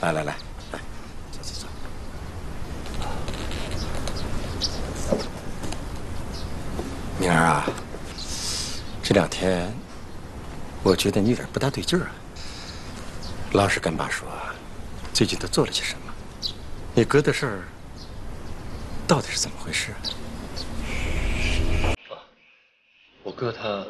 来来来，来，走走走。明儿啊，这2天我觉得你有点不大对劲儿啊。老实跟爸说，最近都做了些什么？你哥的事儿到底是怎么回事啊？ 我哥他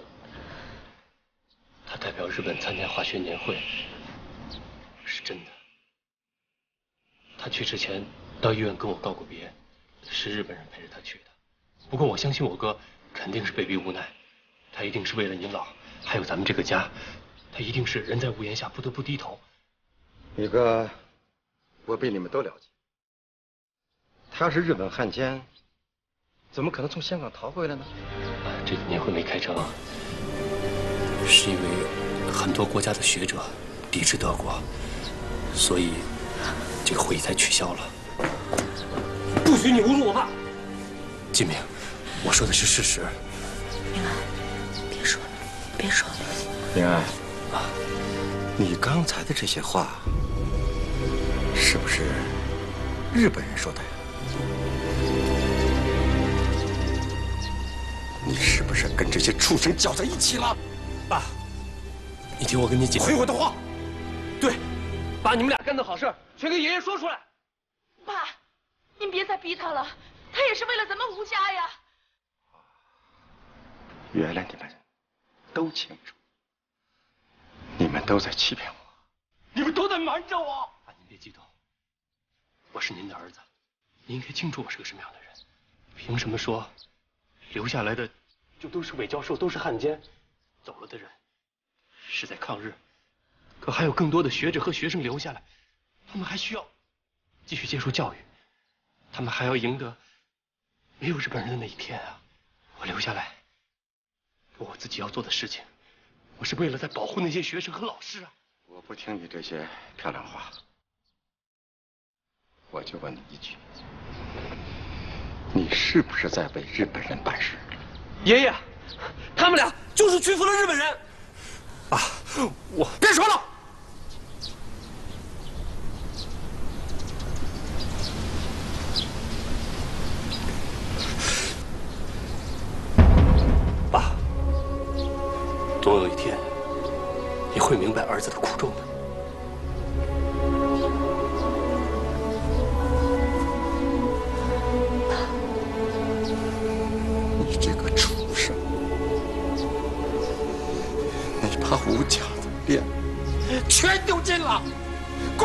代表日本参加滑雪年会，是真的。他去之前到医院跟我告过别，是日本人陪着他去的。不过我相信我哥肯定是被逼无奈，他一定是为了您老，还有咱们这个家，他一定是人在屋檐下不得不低头。 你哥，我比你们都了解。他要是日本汉奸，怎么可能从香港逃回来呢？ 这次年会没开成，是因为很多国家的学者抵制德国，所以这个会议才取消了。不许你侮辱我爸！金明，我说的是事实。 明安，别说了，别说了。 明安，你刚才的这些话，是不是日本人说的呀？你是不是跟这些畜生搅在一起了？ 爸，你听我跟你解释。 回我的话。 对，把你们俩干的好事全跟爷爷说出来。 爸，您别再逼他了，他也是为了咱们吴家呀。 原来你们都清楚，你们都在欺骗我， 你们都在瞒着我。爸，您别激动，我是您的儿子，你应该清楚我是个什么样的人。凭什么说留下来的就都是伪教授，都是汉奸？走了的人是在抗日，可还有更多的学者和学生留下来，他们还需要继续接受教育，他们还要赢得没有日本人的那一天啊！我留下来做我自己要做的事情，我是为了在保护那些学生和老师啊！ 我不听你这些漂亮话，我就问你一句，你是不是在为日本人办事？ 爷爷，他们俩就是屈服了日本人。爸，我别说了。爸，总有一天你会明白儿子的苦衷的。 你这个畜生！你把吴家的脸全丢尽了！滚！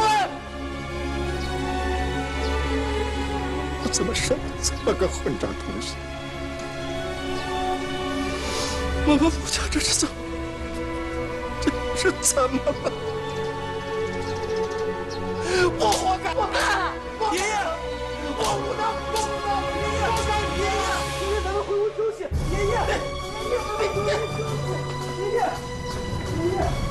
我怎么生了这么个混账东西？我们吴家这是怎么了？我活该！ 我爸， 爷爷，我不能，爷爷，咱们回屋休息。爷爷，爷爷。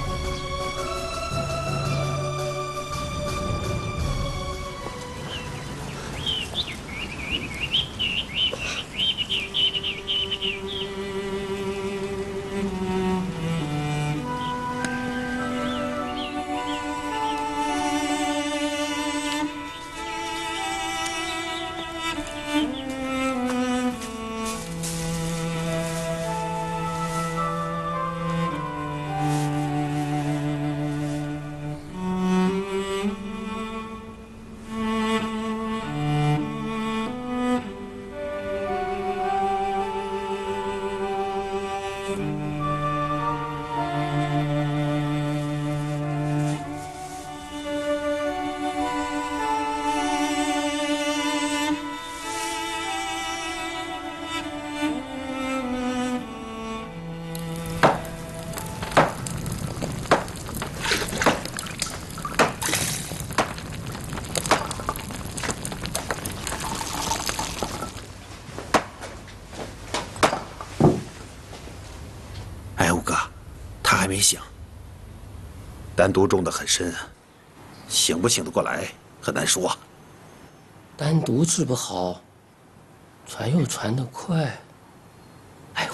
还没醒，丹毒中得很深啊，醒不醒得过来很难说啊。 丹毒治不好，传又传得快。哎，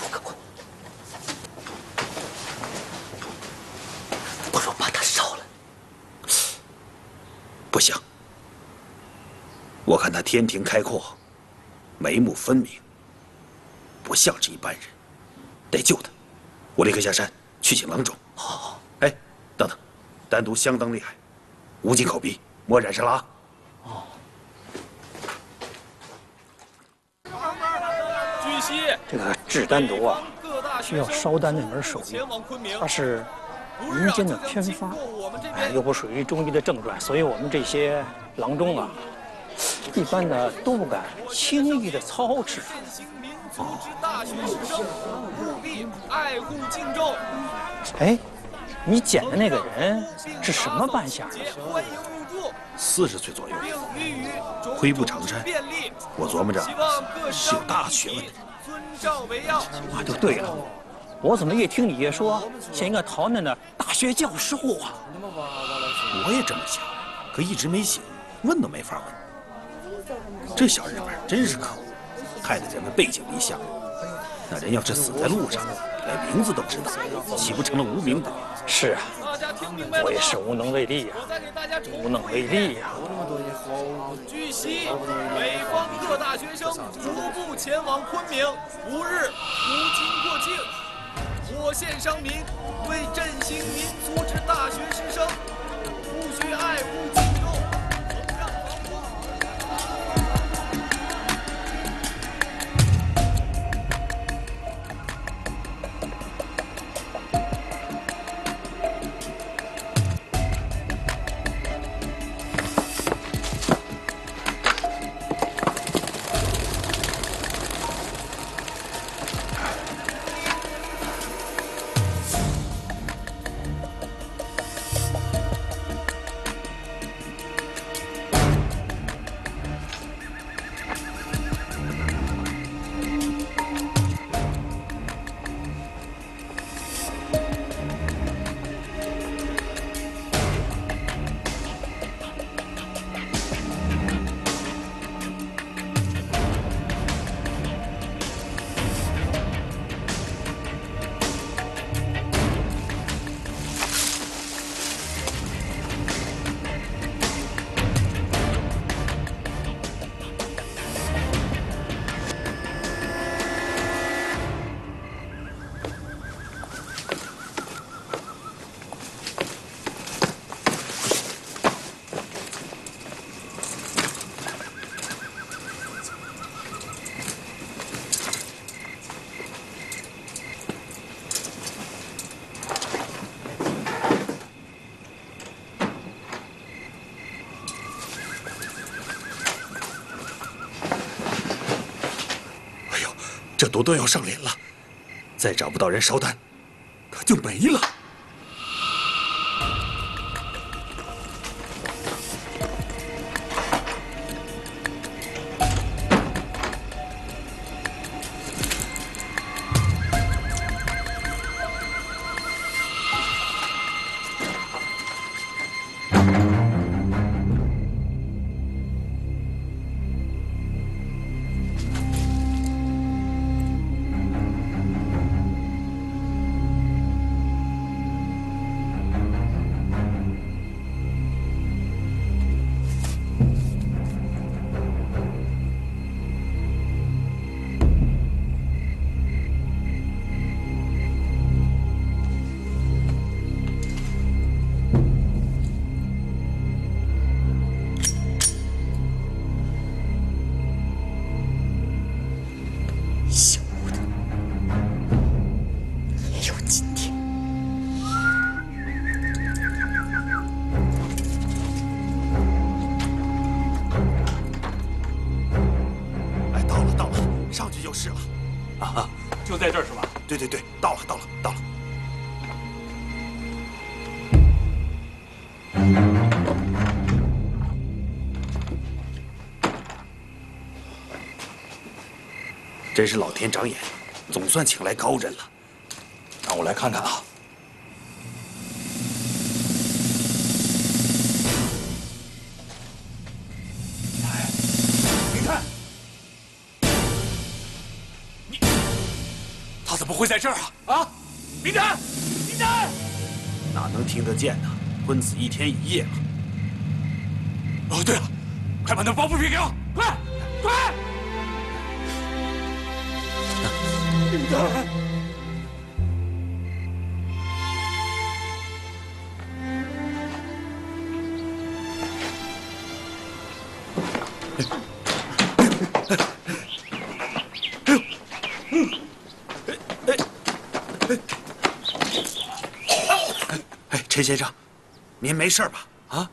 不如把它烧了。不像。我看他天庭开阔，眉目分明，不像是一般人，得救他。我立刻下山去请郎中。好。哎，等等，丹毒相当厉害，无尽口鼻，莫染上了啊。哦。 据悉， 这个制丹毒啊，需要烧丹那门手艺，它是民间的偏方，又不属于中医的正传，所以我们这些郎中啊，一般的都不敢轻易的操持。 哦。大学师生务必爱护敬重。 哎，你捡的那个人是什么扮相的 ？40岁左右，灰布长衫。我琢磨着是有大学问的人。 遵照为要。 啊，就对了，我怎么越听你越说像一个淘嫩的大学教授啊？ 我也这么想，可一直没醒，问都没法问。这小日本真是可恶，害得咱们背井离乡。那人要是死在路上，连名字都不知道，岂不成了无名党？ 是啊，我也是无能为力呀，无能为力呀。 据悉，北方各大学生逐步前往昆明，5日途经过境。我县商民为振兴民族之大学师生，务须爱护敬重。 这毒都要上脸了，再找不到人烧丹，他就没了。 就在这儿是吧？ 对，到了。真是老天长眼，总算请来高人了。让我来看看啊。 你看，他怎么会在这儿啊？啊，明丹， 哪能听得见呢？昏死1天1夜了。 哦，对了，快把那包布皮给我，快，快！ 陈先生，您没事吧？啊？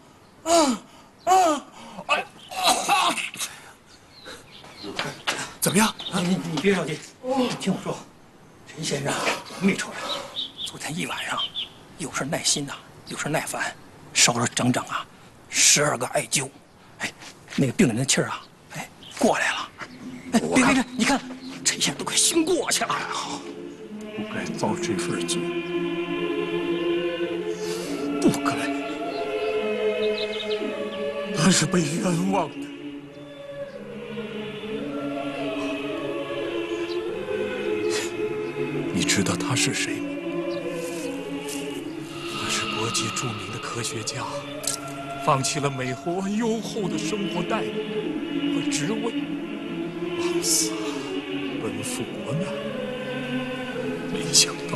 怎么样？ 你别着急，你听我说，陈先生，我没瞅着，昨天一晚上，有事耐心呐，有事耐烦，烧了整整12个艾灸，哎，那个病人的气儿哎，过来了。哎，别，你看，陈先生都快醒过去了。 不该遭这份罪。 不该， 他是被冤枉的。你知道他是谁吗？他是国际著名的科学家，放弃了美国优厚的生活待遇和职位，枉死奔赴国难。没想到。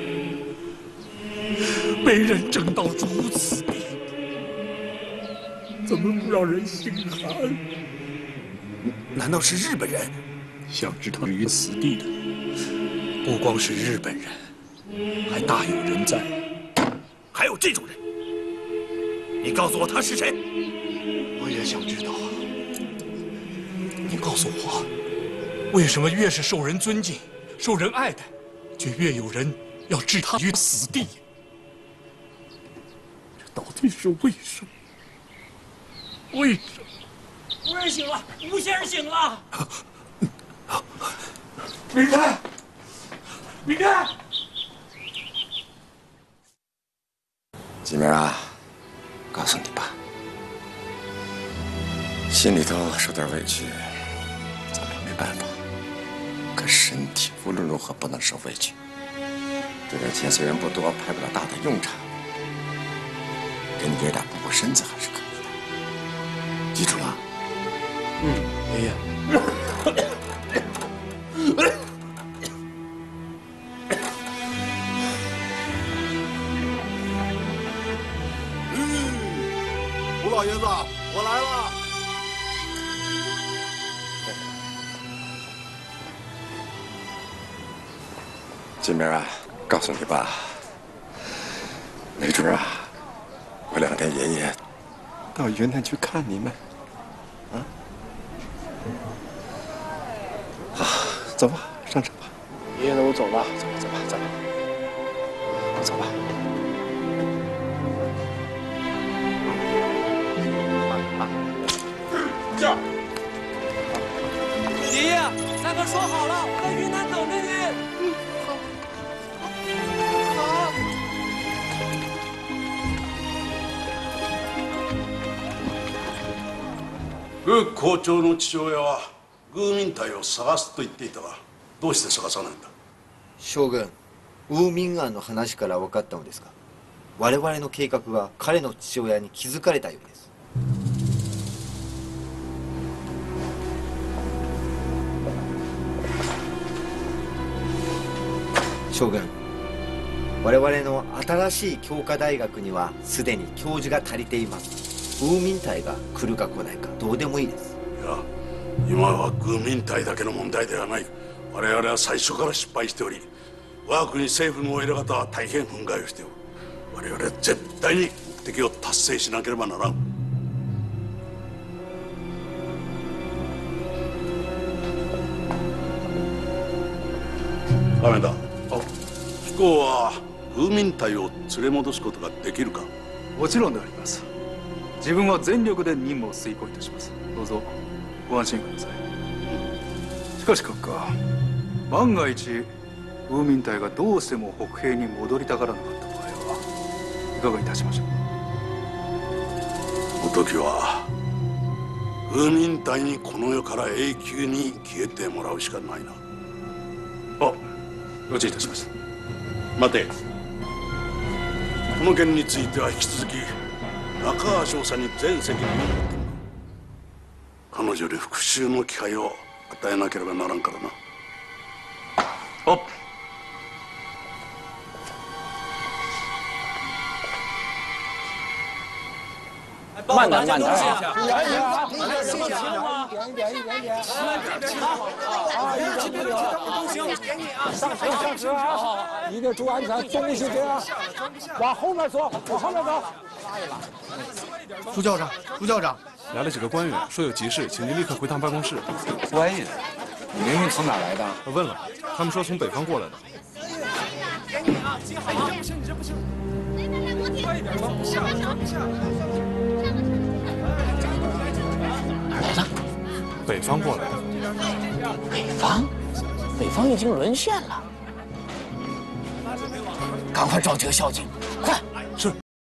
被人整到如此地步，怎么不让人心寒？ 难道是日本人？ 想置他于死地的，不光是日本人，还大有人在。 还有这种人？你告诉我他是谁？ 我也想知道。你告诉我，为什么越是受人尊敬、受人爱戴，却越有人要置他于死地？ 到底是为什么？为什么？ 吴人醒了，吴先生醒了。 明开，明开！ 金明啊，告诉你吧，心里头受点委屈，咱们也没办法。可身体无论如何不能受委屈。这点钱虽然不多，派不了大的用场。 给你爷俩补补身子还是可以的，记住了。 爷爷。 吴老爷子，我来了。 金明啊，告诉你吧，没准过2天爷爷到云南去看你们，好，走吧，上车吧。 爷爷都走了， 走吧，走吧。 这儿， 爷爷，3个说好了，我在云南等着你。 グー校長の父親はグー民隊を探すと言っていたが、どうして探さないんだ。 将軍、ウーミンアンの話から分かったのですが、我々の計画が彼の父親に気づかれたようです。将軍、我々の新しい教科大学にはすでに教授が足りています。 グーミン隊が来るか来ないかどうでもいいです。 いや、今はグーミン隊だけの問題ではない。我々は最初から失敗しており、我が国政府のお偉方は大変憤慨をしておる。我々は絶対に目的を達成しなければならん。亀田、飛行はグーミン隊を連れ戻すことができるか。 もちろんであります。 自分は全力で任務を遂行いたします。どうぞご安心ください。しかし閣下、万が一ウーミン隊がどうしても北平に戻りたがらなかった場合はいかがいたしましょう。 お時はウーミン隊にこの世から永久に消えてもらうしかないな。 あ、承知いたしました。 待て。この件については引き続き中川少佐に全責任を持ってもらう。彼女に復讐の機会を与えなければならんからな。 おっ。 慢点，慢点， 谢谢啊！ 一点，啊，一点都行，给你啊，上车啊！一定注意安全，东西这样，往后面走，往后面走。 朱校长，朱校长，来了几个官员，说有急事，请您立刻回趟办公室。 官员，你明明从哪来的？ 我问了，他们说从北方过来的。 给你啊，记好了。不行，你这不行。快一点吧，不下，不下。 哪儿来的？ 北方过来的。 北方？北方已经沦陷了。赶快召集校警，快！ 是。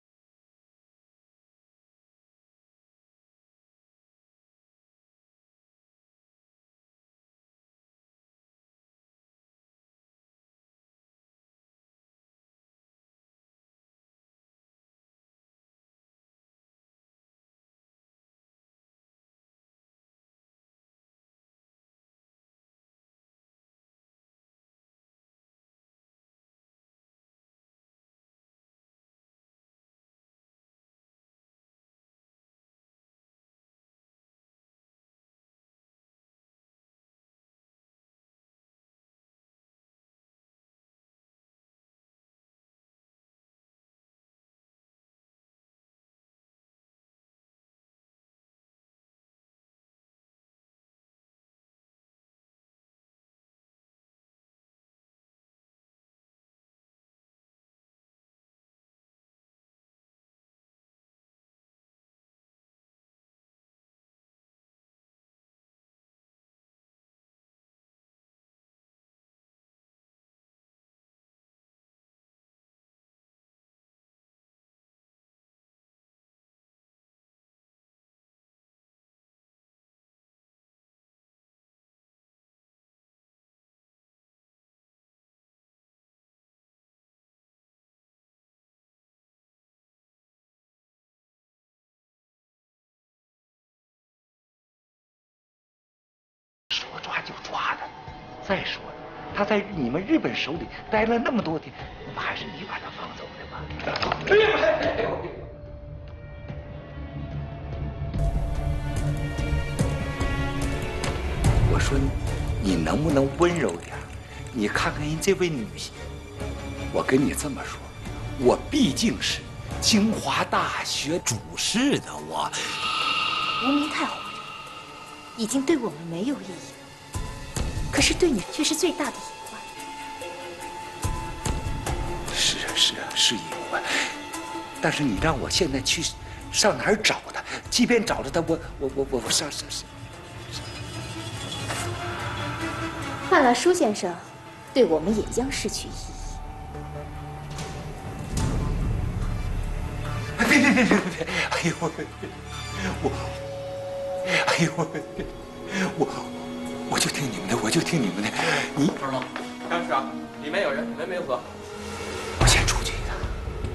说抓就抓的。再说了，他在你们日本手里待了那么多天，不还是你把他放走的吗？哎呦！我说你能不能温柔点？你看看人这位女性，我跟你这么说，我毕竟是清华大学主事的，我吴明太活着，已经对我们没有意义了，可是对你却是最大的隐患。 是隐患，但是你让我现在去上哪儿找他？即便找了他，我上。 范大叔先生，对我们也将失去意义。 别！哎呦我就听你们的，我就听你们的。你长老，张师长，里面有人，门没有锁。 我先出去一趟。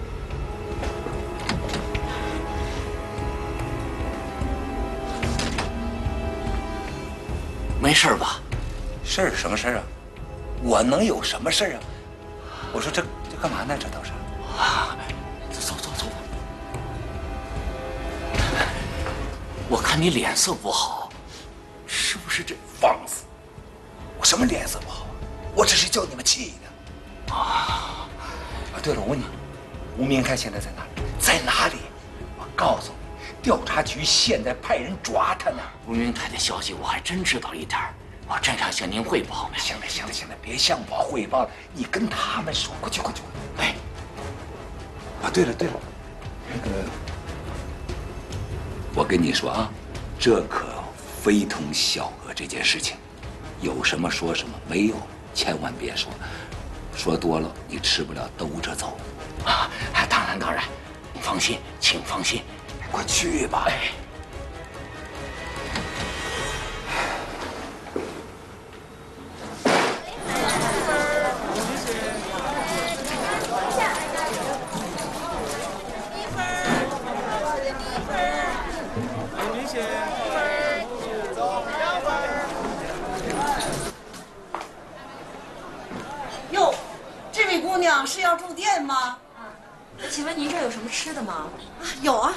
没事吧？事儿什么事儿啊？我能有什么事儿啊？我说这干嘛呢？这都是啊，走。我看你脸色不好，是不是这放肆？我什么脸色不好？我只是叫你们气的。啊！对了，我问你，吴明泰现在在哪里？在哪里？我告诉你，调查局现在派人抓他呢。 吴明泰的消息我还真知道一点儿。我正想向您汇报呢。 行了，别向我汇报了，你跟他们说。快去！哎，啊，对了，那个，我跟你说啊，这可非同小可这件事情，有什么说什么，没有千万别说，说多了你吃不了兜着走。 啊，当然，放心，请放心， 快去吧。哎。 娘是要住店吗？ 请问您这儿有什么吃的吗？ 有啊。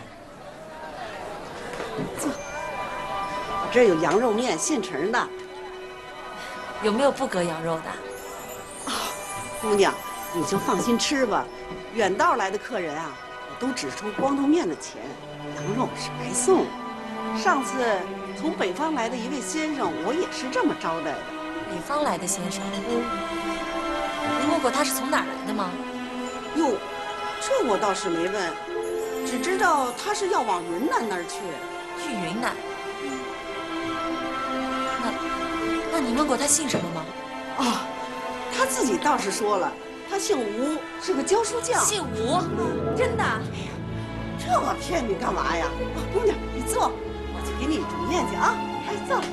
坐，我这儿有羊肉面，现成的。 有没有不搁羊肉的？ 姑娘，你就放心吃吧。远道来的客人啊，我都只收光头面的钱，羊肉是白送。上次从北方来的一位先生，我也是这么招待的。 北方来的先生？您问过他是从哪儿来的吗？ 哟，这我倒是没问，只知道他是要往云南那儿去。 去云南？那你问过他姓什么吗？ 啊，他自己倒是说了，他姓吴，是个教书匠。 姓吴？真的？ 这我骗你干嘛呀？姑娘，你坐，我去给你煮面去啊！哎，坐。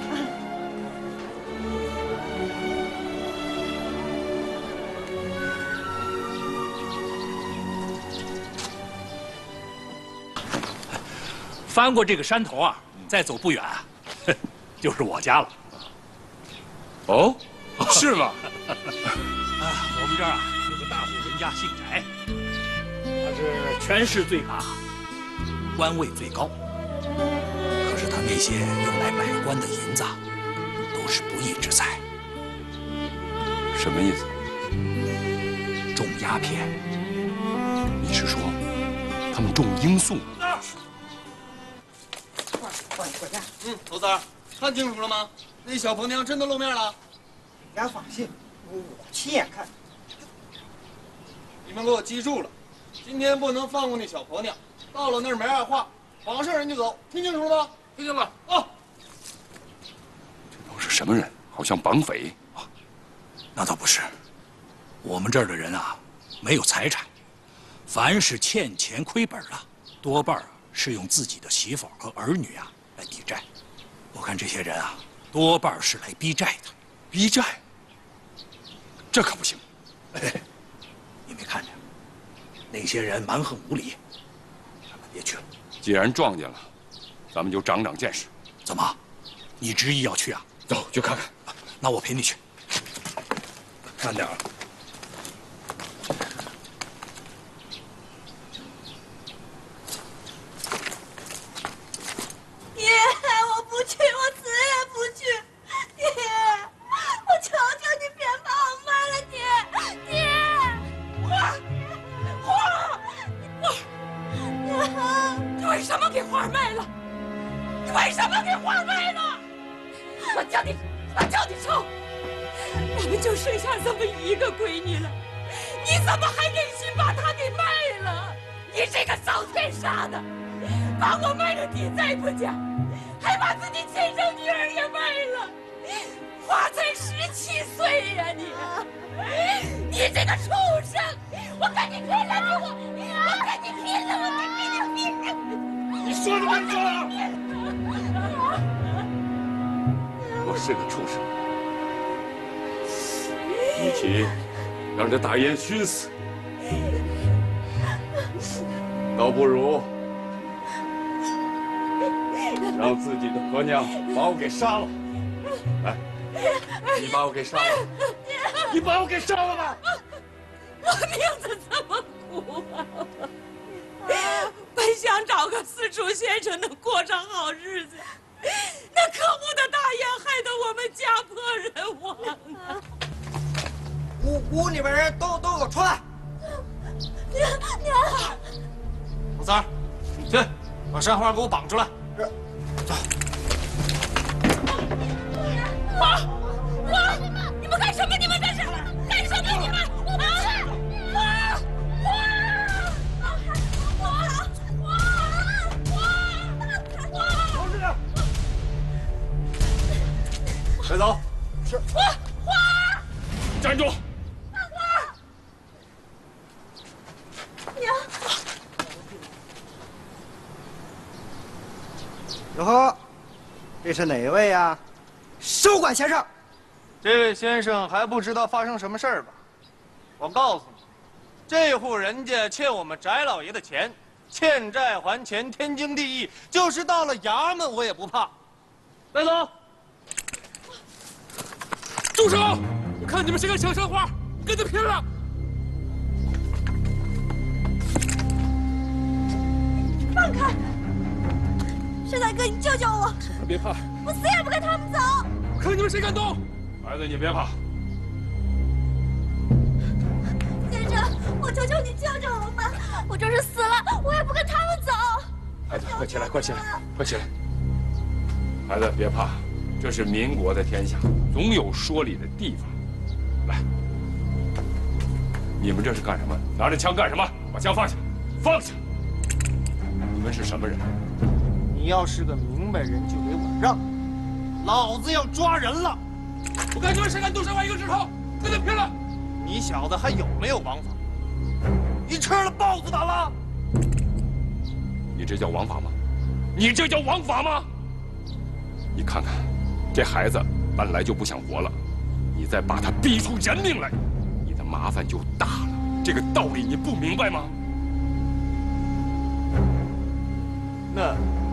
翻过这个山头啊，再走不远，就是我家了。 哦，是吗？ 我们这儿啊有个大户人家姓翟，他是全市最卡，官位最高。可是他那些用来买官的银子，都是不义之财。 什么意思？ 种鸦片。 你是说他们种罂粟？ 头子儿，看清楚了吗？那小婆娘真的露面了。 你家放心，我亲眼看。 你们给我记住了，今天不能放过那小婆娘。到了那儿没二话，绑上人就走，听清楚了吗？ 听见了。 啊！ 这都是什么人？好像绑匪。 那倒不是，我们这儿的人啊，没有财产，凡是欠钱亏本的，多半是用自己的媳妇和儿女啊来抵债。我看这些人啊，多半是来逼债的。 逼债？这可不行！ 哎，你没看见那些人蛮横无理，咱们别去了。 既然撞见了，咱们就长长见识。 怎么？你执意要去啊？ 走，去看看。 那我陪你去。慢点儿。 爹，我不去，我死也不去。爹，我求求你别把我卖了，爹！爹，花，你为什么给花卖了？你为什么给花卖了？我叫你臭！我们就剩下这么一个闺女了，你怎么还忍心把她给卖了？你这个遭天杀的，把我卖了地再不讲，还把自己亲生女儿也卖了。花才17岁呀你这个畜生！我跟你拼了我跟你拼了！我跟你拼了！ 你说都别说了！我是个畜生，与其让这大雁熏死，倒不如让自己的婆娘把我给杀了。来，你把我给杀了！你把我给杀了吧！ 我命子这么苦啊！本想找个私塾先生能过上好日子，那可恶的大雁害得我们家破人亡啊！ 屋里边人都给我出来！ 娘， 老三儿，去把山花给我绑出来。走。 花，你们干什么？你们这是干什么？你们收拾点。别走。 是。 花， 站住！ 娘。 哟呵，这是哪位呀？收管先生， 这位先生还不知道发生什么事儿吧？我告诉你，这户人家欠我们翟老爷的钱，欠债还钱，天经地义。就是到了衙门，我也不怕。带走！ 住手！我看你们谁敢抢山花，跟他拼了！ 放开！善财哥，你救救我！ 别怕， 我死也不跟他们走！ 我看你们谁敢动！孩子，你别怕。 先生，我求求你救救我们！我就是死了，我也不跟他们走！ 孩子，快起来，快起来，快起来！孩子，别怕，这是民国的天下，总有说理的地方。来，你们这是干什么？拿着枪干什么？把枪放下，放下！你们是什么人？ 你要是个明白人，就给我让！老子要抓人了！ 我看你们谁敢动山外一个指头，跟他拼了！ 你小子还有没有王法？你吃了豹子胆了？ 你这叫王法吗？你这叫王法吗？你看看，这孩子本来就不想活了，你再把他逼出人命来，你的麻烦就大了。这个道理你不明白吗？ 那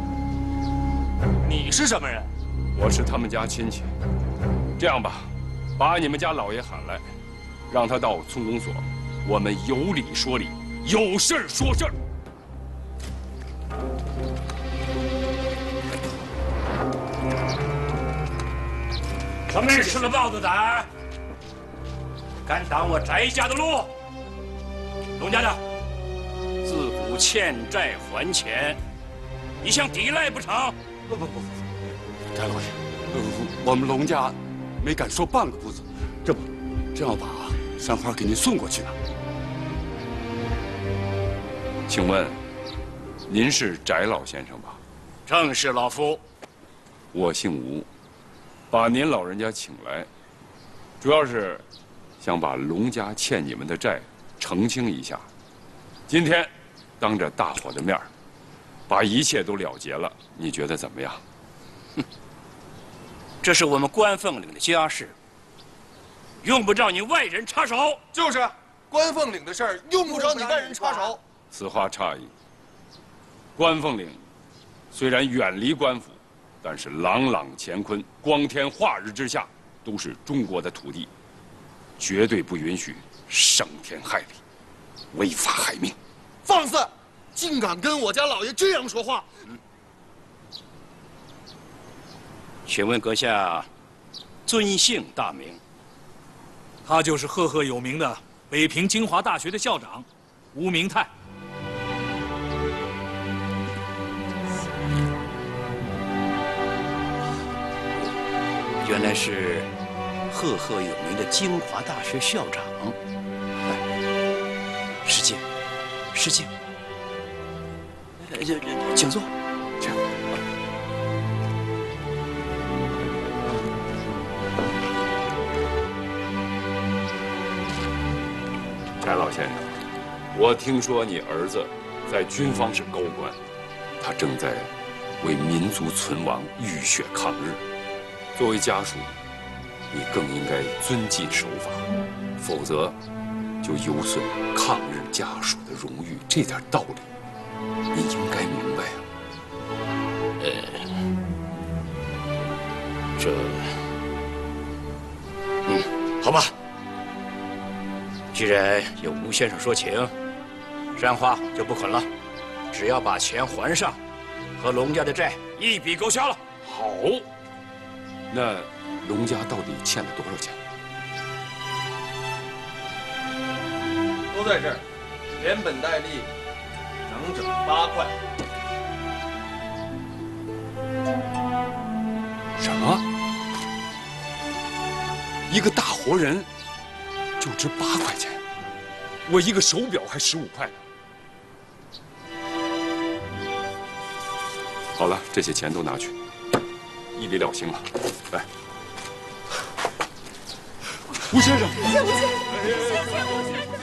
你是什么人？ 我是他们家亲戚。这样吧，把你们家老爷喊来，让他到村公所，我们有理说理，有事儿说事儿。 什么人吃了豹子胆，敢挡我翟家的路？龙家的，自古欠债还钱，你想抵赖不成？ 不，翟老爷，我们龙家没敢说半个不字，正要把山花给您送过去呢。请问，您是翟老先生吧？ 正是老夫。 我姓吴，把您老人家请来，主要是想把龙家欠你们的债澄清一下。今天当着大伙的面把一切都了结了，你觉得怎么样？ 这是我们官凤岭的家事，用不着你外人插手。 就是，官凤岭的事儿用不着你外人插手。 此话差矣。官凤岭虽然远离官府，但是朗朗乾坤、光天化日之下，都是中国的土地，绝对不允许伤天害理、违法害命。 放肆！竟敢跟我家老爷这样说话！ 请问阁下尊姓大名？ 他就是赫赫有名的北平清华大学的校长吴明泰。 原来是赫赫有名的清华大学校长。来，使劲，使劲。请坐。请。 翟老先生，我听说你儿子在军方是高官，他正在为民族存亡浴血抗日。作为家属，你更应该遵纪守法，否则就有损抗日家属的荣誉。这点道理，你应该明白啊。 好吧。既然有吴先生说情，山花就不肯了，只要把钱还上，和龙家的债一笔勾销了。 好，那龙家到底欠了多少钱？ 都在这儿，连本带利，整8块。 什么？一个大活人就值8块钱？我一个手表还15块呢。好了，这些钱都拿去，一笔了清了。来，吴先生， 谢谢吴先生，谢谢吴先生，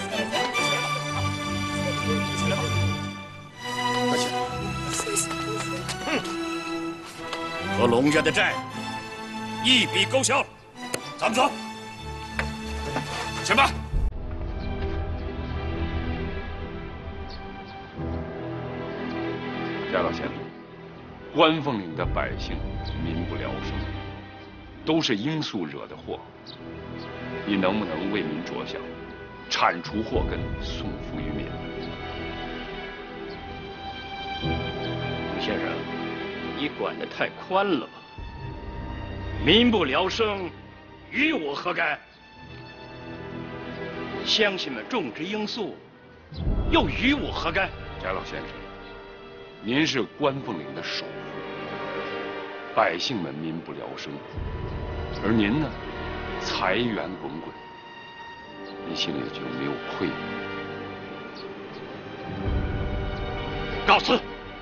起来吧，快起来。 谢谢吴先生。 和龙家的债一笔勾销了，咱们走。 前吧。翟老先生，官凤岭的百姓民不聊生，都是罂粟惹的祸。你能不能为民着想，铲除祸根，送福于民？ 吴先生，你管得太宽了吧？民不聊生，与我何干？乡亲们种植罂粟，又与我何干？ 翟老先生，您是关凤岭的守护，百姓们民不聊生，而您呢，财源滚滚，您心里就没有愧疚？ 告辞。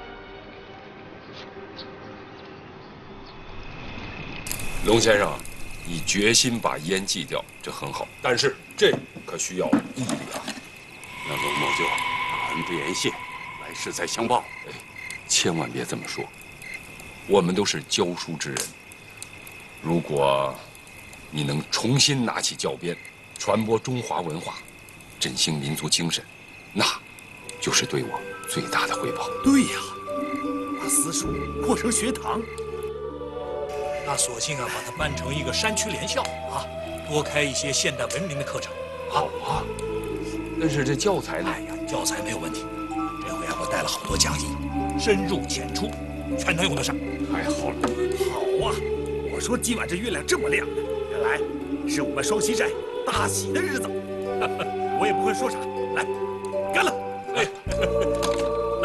龙先生，你决心把烟戒掉，这很好，但是这可需要毅力啊！ 那龙某就大恩不言谢，来世再相报。 哎，千万别这么说，我们都是教书之人。如果你能重新拿起教鞭，传播中华文化，振兴民族精神，那就是对我最大的回报。 对呀，把私塾扩成学堂。那索性啊，把它办成一个山区联校啊，多开一些现代文明的课程。 好啊，但是这教材呢？ 哎呀，教材没有问题。这回啊，我带了好多讲义，深入浅出，全能用得上。 太好了！ 好啊！我说今晚这月亮这么亮呢，原来是我们双溪寨大喜的日子。我也不会说啥，来，干了！哎，来。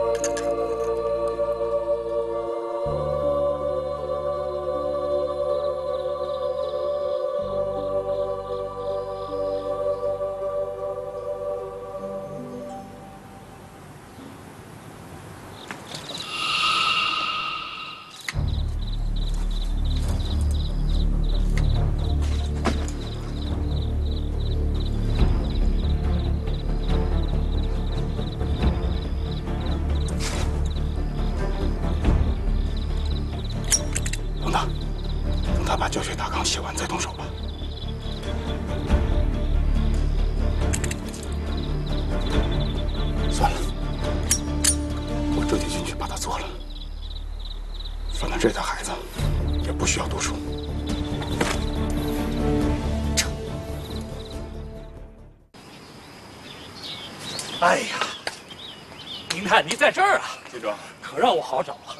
把教学大纲写完再动手吧。算了，我自己进去把它做了。反正这点孩子也不需要读书。 哎呀，您看您在这儿啊， 金庄， 可让我好找啊。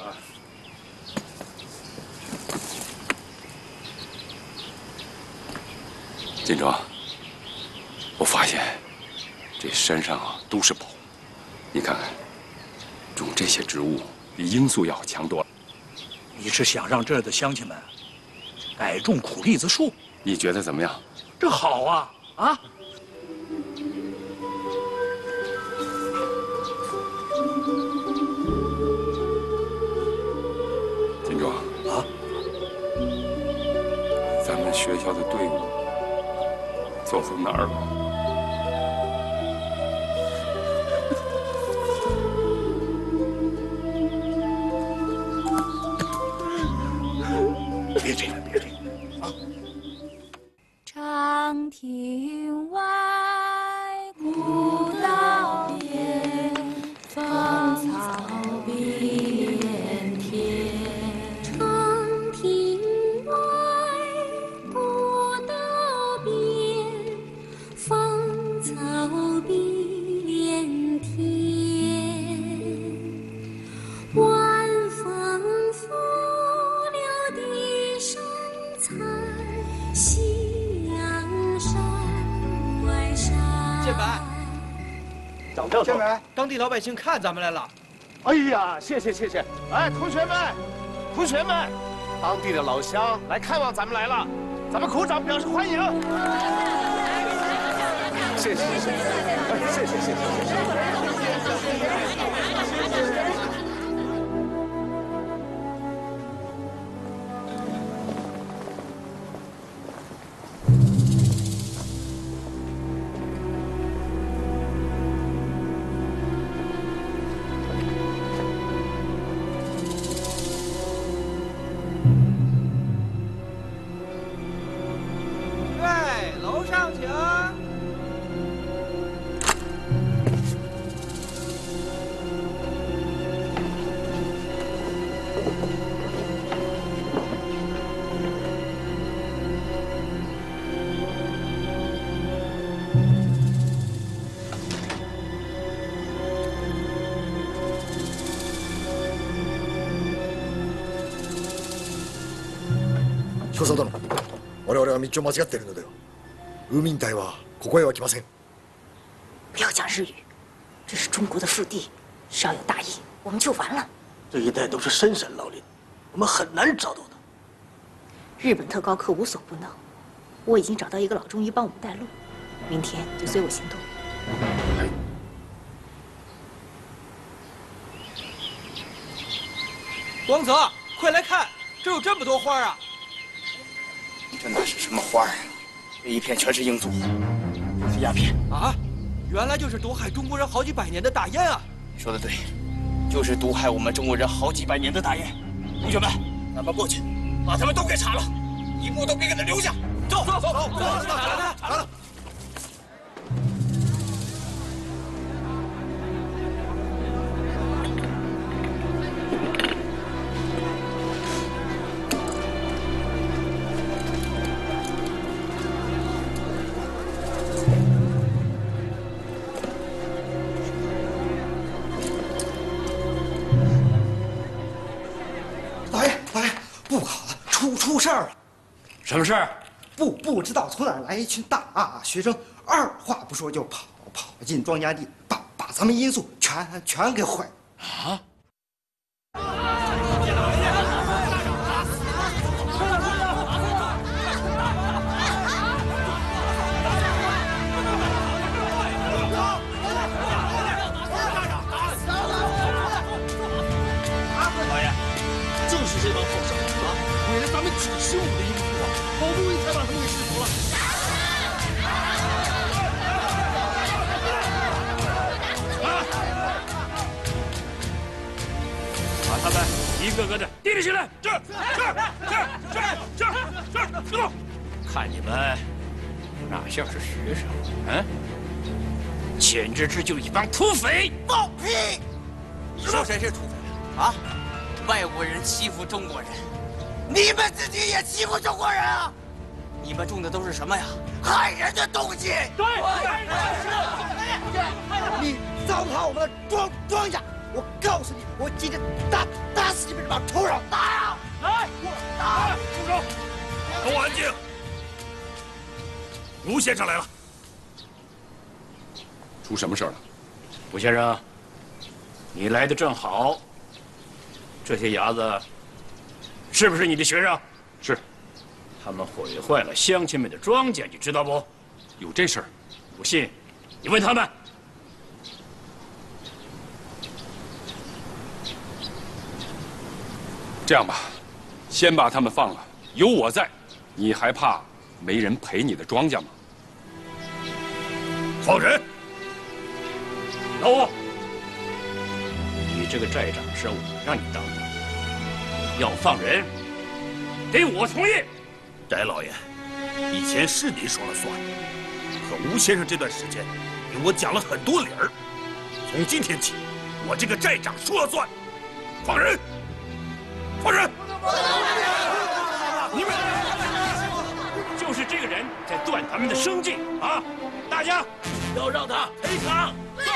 金庄，我发现这山上啊都是宝，你看看，种这些植物比罂粟要强多了。 你是想让这儿的乡亲们改种苦栗子树？ 你觉得怎么样？ 这好啊！啊！ 金庄啊，咱们学校的队伍走到哪儿了？ 别这样，别这样啊！ 长亭外，古道边，芳草遍天。长亭外，古道边，芳草遍天。晚风拂柳笛声残，夕阳山外山。 建白， 长教授， 建白，当地老百姓看咱们来了。 哎呀，谢谢谢谢！哎，同学们，当地的老乡来看望咱们来了，咱们鼓掌表示欢迎。谢谢谢谢，谢谢谢谢。 对，楼上请。 彦宗殿、我々は道を間違っているのでは。烏民隊はここへは来ません。 不要讲日语，这是中国的腹地，稍有大意，我们就完了。 这一带都是深山老林，我们很难找到他。 日本特高课无所不能，我已经找到一个老中医帮我们带路，明天就随我行动。 光泽，快来看，这有这么多花啊！ 这哪是什么花啊？这一片全是罂粟，这是鸦片啊！原来就是毒害中国人好几百年的大烟啊！ 你说的对，就是毒害我们中国人好几百年的大烟。同学们，咱们过去，把他们都给查了，一步都别给他留下。走走走走，查了。 出事儿了！ 什么事儿？ 不知道从哪儿来一群大学生，二话不说就跑进庄稼地，把咱们罂粟全给毁了啊！ 老爷，就是这帮后生啊，毁了咱们几十亩的罂粟啊！好不容易才把他们给制服了。 把他们一个个的提了起来！这！看你们哪像是学生，嗯？简直就一帮土匪！ 放屁！你说谁是土匪啊？外国人欺负中国人，你们自己也欺负中国人啊！你们种的都是什么呀？害人的东西！ 对，你糟蹋我们的庄稼！我告诉你，我今天打死你们这帮头上！ 打呀！ 来，打！住手！都安静！吴先生来了。 出什么事了？ 吴先生，你来的正好。这些伢子是不是你的学生？ 是。 他们毁坏了乡亲们的庄稼，你知道不？ 有这事儿？ 不信，你问他们。 这样吧，先把他们放了。有我在，你还怕没人赔你的庄稼吗？ 放人！老吴，你这个寨长是我让你当的，要放人，得我同意。 翟老爷，以前是您说了算，可吴先生这段时间给我讲了很多理儿，从今天起，我这个寨长说了算。放人！放人！ 你们就是这个人在断他们的生计啊！大家要让他赔偿。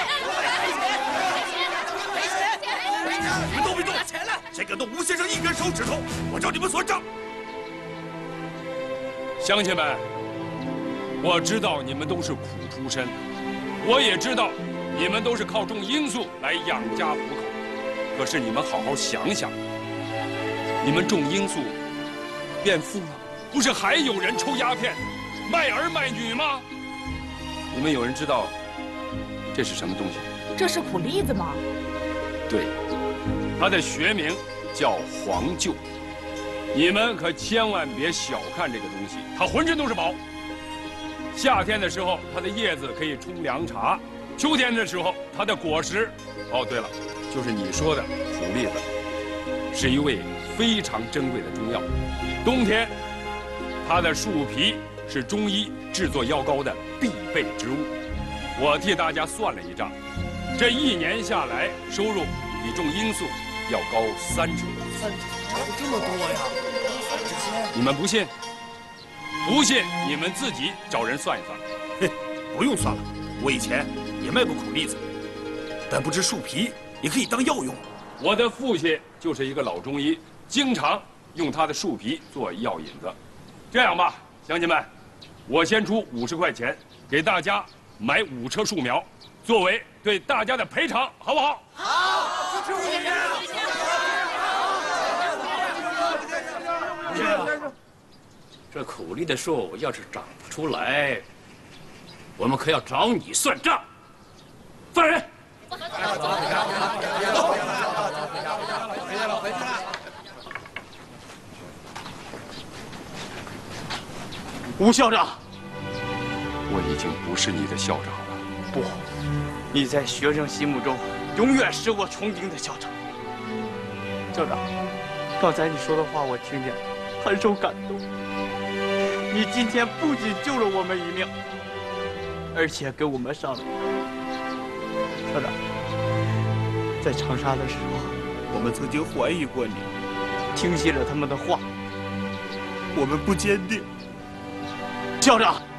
你们都别动！谁敢动吴先生一根手指头，我找你们算账！ 乡亲们，我知道你们都是苦出身，我也知道你们都是靠种罂粟来养家糊口。可是你们好好想想，你们种罂粟变富了，不是还有人抽鸦片、卖儿卖女吗？你们有人知道这是什么东西？ 这是苦栗子吗？ 对，它的学名叫黄柩。你们可千万别小看这个东西，它浑身都是宝。夏天的时候，它的叶子可以冲凉茶；秋天的时候，它的果实，哦，对了，就是你说的苦栗子，是一味非常珍贵的中药。冬天，它的树皮是中医制作药膏的必备之物。我替大家算了一账，这一年下来，收入比种罂粟要高3成。 这么多呀！ 你们不信？不信你们自己找人算一算。 嘿，不用算了，我以前也卖过苦栗子，但不知树皮也可以当药用。 我的父亲就是一个老中医，经常用他的树皮做药引子。 这样吧，乡亲们，我先出50块钱，给大家买5车树苗，作为对大家的赔偿，好不好？ 好，支持我们。 这苦力的树要是长不出来，我们可要找你算账。放人！ 吴校长， 我已经不是你的校长了。 不，你在学生心目中永远是我崇敬的校长。校长，刚才你说的话我听见了，很受感动。你今天不仅救了我们一命，而且给我们上了一课。校长，在长沙的时候，我们曾经怀疑过你，听信了他们的话，我们不坚定。校长。